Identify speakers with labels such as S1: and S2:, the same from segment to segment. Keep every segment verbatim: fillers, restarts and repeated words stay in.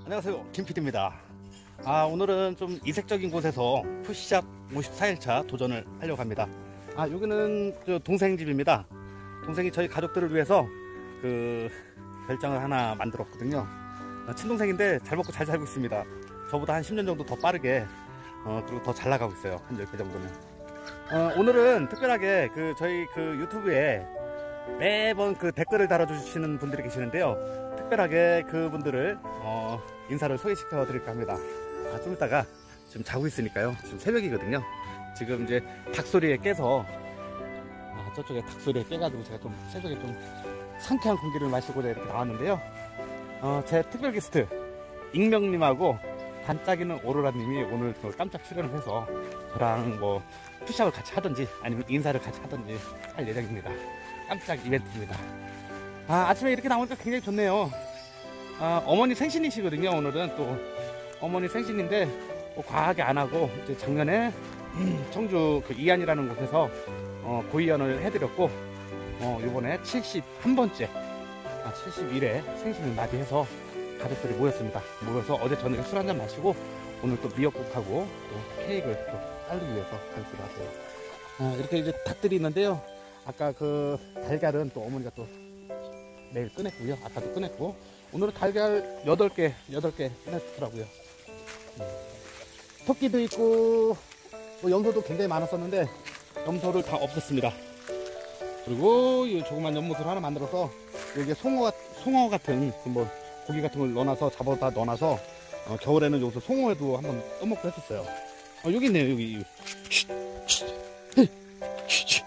S1: 안녕하세요, 김피디입니다. 아, 오늘은 좀 이색적인 곳에서 푸시샵 오십사 일차 도전을 하려고 합니다. 아, 여기는 저 동생 집입니다. 동생이 저희 가족들을 위해서 그 별장을 하나 만들었거든요. 아, 친동생인데 잘 먹고 잘 살고 있습니다. 저보다 한 십 년 정도 더 빠르게 어, 그리고 더 잘 나가고 있어요. 한 열 개 정도는. 어, 오늘은 특별하게 그 저희 그 유튜브에 매번 그 댓글을 달아주시는 분들이 계시는데요. 특별하게 그분들을 어, 인사를 소개시켜 드릴까 합니다. 아, 좀 이따가 지금 자고 있으니까요. 지금 새벽이거든요. 지금 이제 닭소리에 깨서 아, 저쪽에 닭소리에 깨가지고 제가 좀 새벽에 좀 상쾌한 공기를 마시고자 이렇게 나왔는데요. 어, 제 특별 게스트 익명님하고 반짝이는 오로라님이 오늘 또 깜짝 출연을 해서 저랑 뭐 푸시업을 같이 하든지 아니면 인사를 같이 하든지 할 예정입니다. 깜짝 이벤트입니다. 아, 아침에 이렇게 나오니까 굉장히 좋네요. 아, 어머니 생신이시거든요. 오늘은 또 어머니 생신인데 뭐 과하게 안 하고 이제 작년에 청주 그 이안이라는 곳에서 어, 고이연을 해드렸고 어, 이번에 칠십일 번째 아, 칠십일 회 생신을 맞이해서 가족들이 모였습니다. 모여서 어제 저녁에 술 한잔 마시고 오늘 또 미역국하고 또 케이크를 또 살리기 위해서 가족들이 왔어요. 아, 이렇게 이제 닭들이 있는데요. 아까 그 달걀은 또 어머니가 또 내일 꺼냈고요. 아까도 꺼냈고 오늘은 달걀 여덟 개 여덟 개 꺼냈더라고요. 음. 토끼도 있고 뭐 염소도 굉장히 많았었는데 염소를 다 없앴습니다. 그리고 이 조그만 연못을 하나 만들어서 여기에 송어, 송어 같은 뭐 고기 같은 걸 넣어놔서 잡아다 넣어놔서 어, 겨울에는 여기서 송어에도 한번 떠먹고 했었어요. 어, 여기 있네요. 여기. 쉿, 쉿, 쉿, 쉿.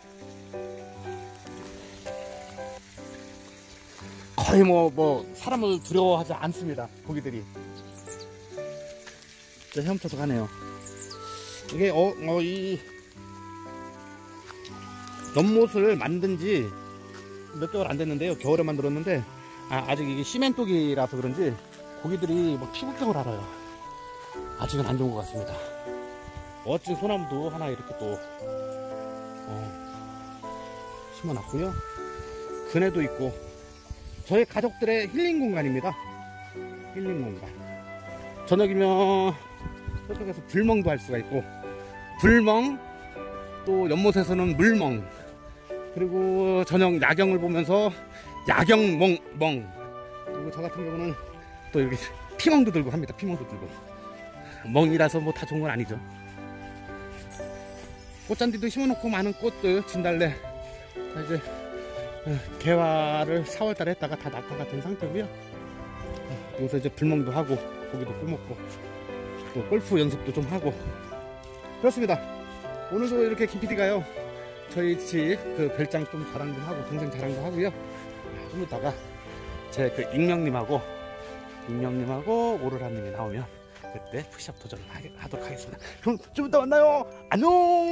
S1: 거의 뭐, 뭐, 사람을 두려워하지 않습니다. 고기들이. 저 헤엄쳐서 가네요. 이게, 어, 어, 이, 연못을 만든 지 몇 개월 안 됐는데요. 겨울에 만들었는데, 아, 아직 이게 시멘독이라서 그런지 고기들이 뭐 피부병을 앓아요. 아직은 안 좋은 것 같습니다. 멋진 소나무도 하나 이렇게 또, 어, 심어놨고요. 그네도 있고, 저희 가족들의 힐링 공간입니다. 힐링 공간. 저녁이면 저쪽에서 불멍도 할 수가 있고, 불멍, 또 연못에서는 물멍, 그리고 저녁 야경을 보면서 야경멍, 멍. 그리고 저 같은 경우는 또 여기 피멍도 들고 합니다. 피멍도 들고. 멍이라서 뭐 다 좋은 건 아니죠. 꽃잔디도 심어놓고 많은 꽃들, 진달래. 자, 이제 개화를 사월달에 했다가 다 낙하가 된 상태고요. 여기서 이제 불멍도 하고 고기도 구먹고 또 골프 연습도 좀 하고 그렇습니다. 오늘도 이렇게 김피디가요 저희 집 그 별장 좀 자랑도 하고 동생 자랑도 하고요. 좀 이따가 제 그 익명님하고 익명님하고 오로라님이 나오면 그때 푸시업 도전을 하도록 하겠습니다. 그럼 좀 이따 만나요. 안녕.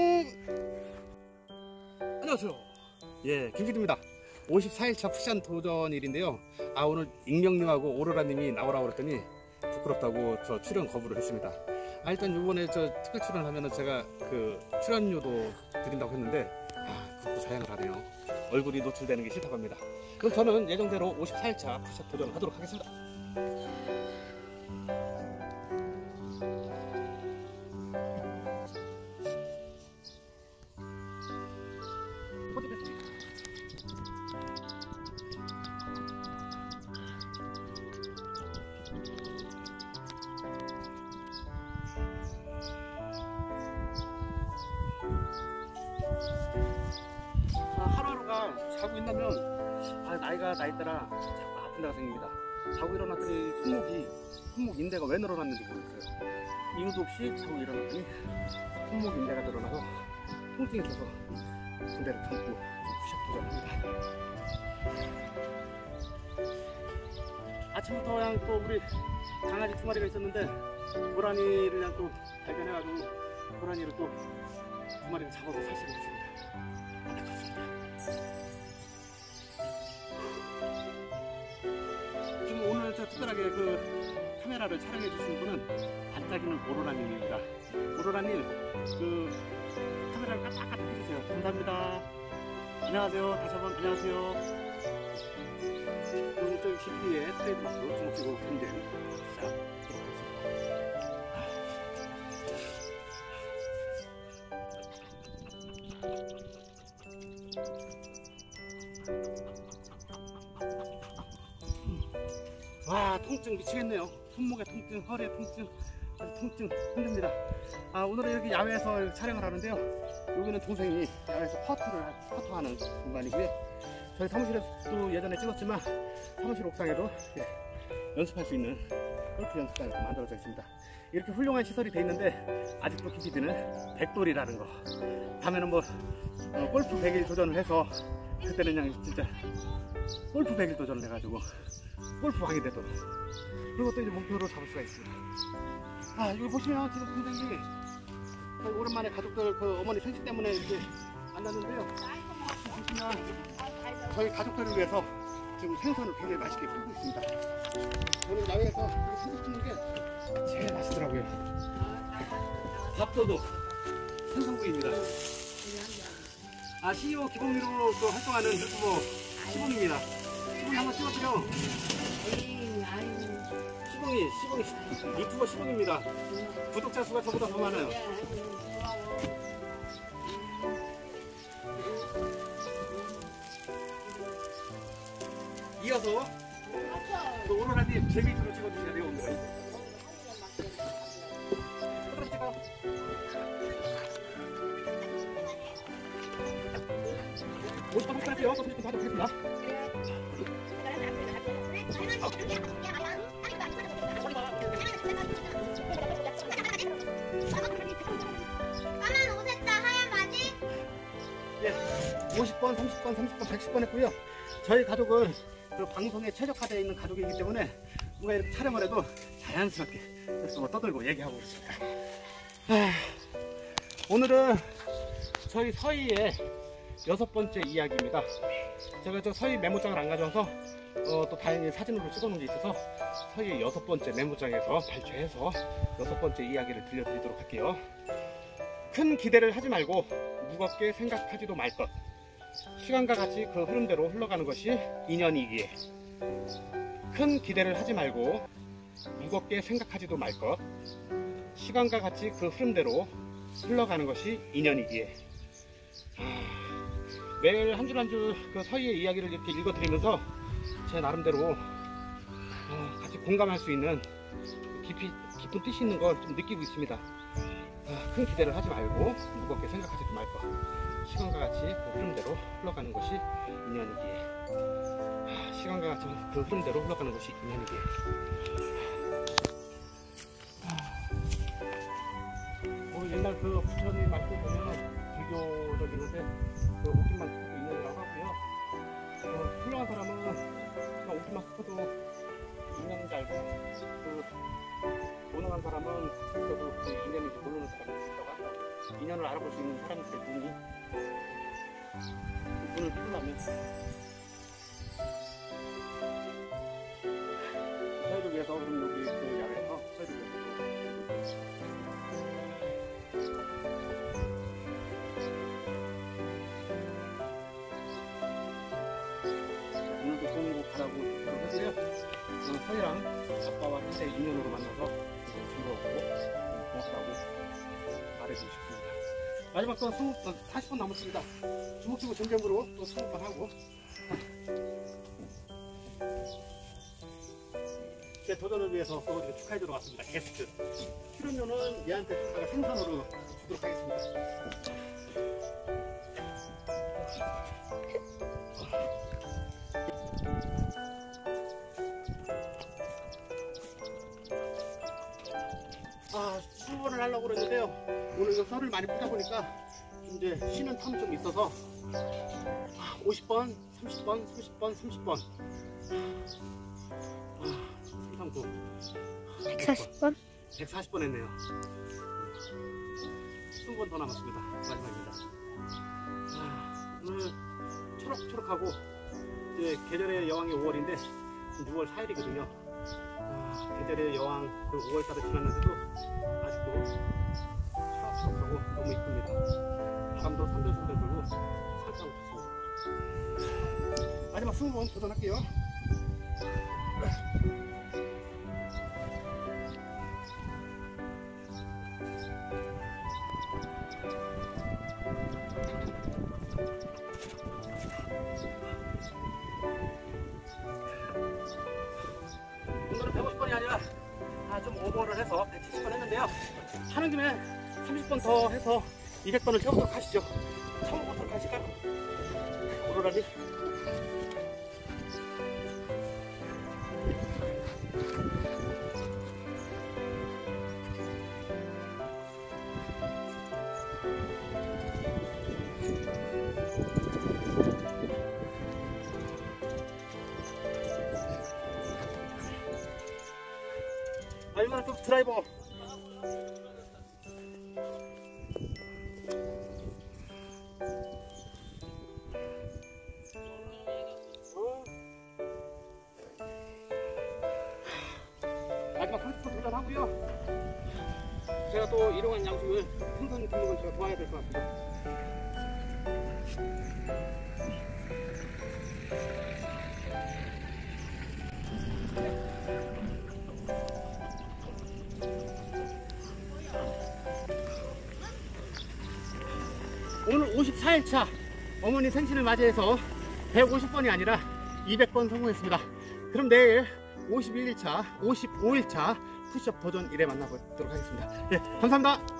S1: 안녕하세요. 예, 김피디입니다. 오십사 일차 푸시업 도전일인데요. 아, 오늘 익명님하고 오로라님이 나오라고 그랬더니 부끄럽다고 저 출연 거부를 했습니다. 아, 일단 요번에 저 특별 출연을 하면은 제가 그 출연료도 드린다고 했는데 아, 그것도 사양을 하네요. 얼굴이 노출되는 게 싫다고 합니다. 그럼 저는 예정대로 오십사 일차 푸시업 도전을 하도록 하겠습니다. 하루하루가 자고 있다면 아, 나이가 나이 따라 자꾸 아픈 데가 생깁니다. 자고 일어났더니 손목이 손목 인대가 왜 늘어났는지 모르겠어요. 이유도 없이 자고 일어났더니 손목 인대가 늘어나서 통증이 있어서 군대를 참고 푸시업 도전합니다. 아침부터 그냥 또 우리 강아지 두 마리가 있었는데 고라니를 그냥 또 발견해가지고 고라니를 또 두 마리를 잡아서 사시게 됐습니다. 안타깝습니다. 지금 오늘 저 특별하게 그 카메라를 촬영해 주신 분은 반짝이는 오로라님입니다. 오로라님, 그 카메라를 까딱까딱 해주세요. 감사합니다. 안녕하세요. 다시 한번 안녕하세요. 일점육십 피의 트레이드마크 주먹지구 경쟁 시작. 와, 통증 미치겠네요. 손목에 통증, 허리에 통증, 아주 통증 힘듭니다. 아, 오늘은 이렇게 야외에서 촬영을 하는데요. 여기는 동생이 야외에서 퍼트를 퍼트하는 공간이고요. 저희 사무실에도 예전에 찍었지만 사무실 옥상에도 예, 연습할 수 있는 골프 연습장이 만들어져 있습니다. 이렇게 훌륭한 시설이 돼 있는데 아직도 기피드는 백돌이라는 거. 다음에는 뭐 어, 골프 백 일 도전을 해서 그때는 그냥 진짜 골프 백 일 도전을 해가지고 골프왕이 되도록, 그리고 또 이제 목표로 잡을 수가 있습니다. 아, 여기 보시면 지금 동생이 저희 오랜만에 가족들 그 어머니 생신 때문에 이렇게 만났는데요. 보시면 저희 가족들을 위해서 지금 생선을 굉장히 맛있게 끓이고 있습니다. 저는 야외에서 이렇게 생선 끓는 게 제일 맛있더라고요. 밥도둑 생선구이입니다. 아, 씨이오 기봉미로 또 활동하는 유튜버 시봉입니다. 시봉이 한번 찍어드려. 시봉이, 시봉이, 유튜버 시봉입니다. 구독자 수가 저보다 더 많아요. 이어서 또 오로라님 제 위주로 찍어주셔야 돼요. 오늘 그럼 찍어. 오십 번 할게요. 삼십 분 하도록 하겠습니다. 예, 오십 번, 삼십 번, 삼십 번, 백십 번 했고요. 저희 가족은 그 방송에 최적화되어 있는 가족이기 때문에 누가 이렇게 촬영을 해도 자연스럽게 이렇게 뭐 떠들고 얘기하고 그렇습니다. 아, 오늘은 저희 서희의 여섯 번째 이야기입니다. 제가 저 서희 메모장을 안 가져와서 어, 또 다행히 사진으로 찍어놓은 게 있어서 서희의 여섯 번째 메모장에서 발췌해서 여섯 번째 이야기를 들려드리도록 할게요. 큰 기대를 하지 말고 무겁게 생각하지도 말 것. 시간과 같이 그 흐름대로 흘러가는 것이 인연이기에. 큰 기대를 하지 말고 무겁게 생각하지도 말 것. 시간과 같이 그 흐름대로 흘러가는 것이 인연이기에. 아, 매일 한 줄 한 줄 그 서희의 이야기를 이렇게 읽어드리면서 제 나름대로 어, 같이 공감할 수 있는 깊이, 깊은 뜻이 있는 걸 좀 느끼고 있습니다. 아, 큰 기대를 하지 말고 무겁게 생각하지도 말 것. 시간과 같이 그 흐름대로 흘러가는 것이 인연이기에. 아, 시간과 같이 그 흐름대로 흘러가는 것이 인연이기에. 아, 뭐 옛날 그 부처님 말씀 보면 불교적이는데 그 옷깃만 스쳐도 인연이라고 하고요. 어, 훌륭한 사람은 그냥 옷깃만 스쳐도 인연인 줄 알고, 그 무능한 사람은 스쳐도 그 인연인지 모르는 사람이 있다고 하더라고요. 인연을 알아볼 수 있는 사람들의 눈이 그 눈을 뚫으려면 저희를 위해서, 그럼 여기 그 야외에서 저희를 위해서 오늘도 좋은 곡 가라고 해서요. 저는 서희랑 아빠와 현재 인연으로 만나서 즐거웠고 고맙다고 말해주고 싶습니다. 마지막 또 사십 분 남았습니다. 주먹지구 전쟁으로 또 스무 번 하고 제 도전을 위해서 또 이렇게 축하해주러 왔습니다. 게스트 출연료는 얘한테 제가 생선으로 주도록 하겠습니다. 아, 수업을 하려고 그랬는데요. 오늘 이거 썰을 많이 풀다 보니까 이제 쉬는 텀이 좀 있어서 오십 번, 삼십 번, 삼십 번, 삼십 번, 삼십구,
S2: 백사십 번?
S1: 백사십 번 했네요. 이십 번 더 남았습니다. 마지막입니다. 아, 오늘 초록초록하고 이제 계절의 여왕이 오월인데 유월 사 일이거든요. 아, 계절의 여왕 그 오월달에 지났는데도 아직도 초록초록하고 너무 이쁩니다. 바람도 산들산들 불고 상쾌하고 좋습니다. 마지막 스무 번 도전할게요. 오늘은 백오십 번이 아니라 아, 좀 오버를 해서 백칠십 번 했는데요. 하는 김에 삼십 번 더 해서 이백 번을 채우도록 하시죠. 참고부터 가실까요? 오로라리. 아, 이거는 좀 드라이버. 마지막 삼십 분 도전하고요. 제가 또 일용한 양식을 생선 굽는 건 제가 도와야 될 것 같습니다. 오늘 오십사 일 차 어머니 생신을 맞이해서 백오십 번이 아니라 이백 번 성공했습니다. 그럼 내일 오십일 일 차, 오십오 일 차 푸시업 도전 일에 만나보도록 하겠습니다. 예, 감사합니다.